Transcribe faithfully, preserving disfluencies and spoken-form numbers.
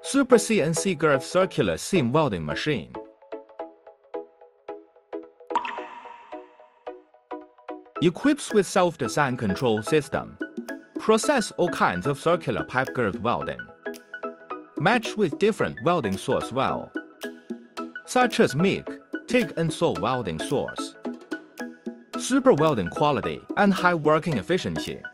Supercnc Girth circular seam welding machine. Equips with self-design control system. Process all kinds of circular pipe girth welding. Match with different welding source well, such as MIG, TIG and Saw welding source. Super welding quality and high working efficiency.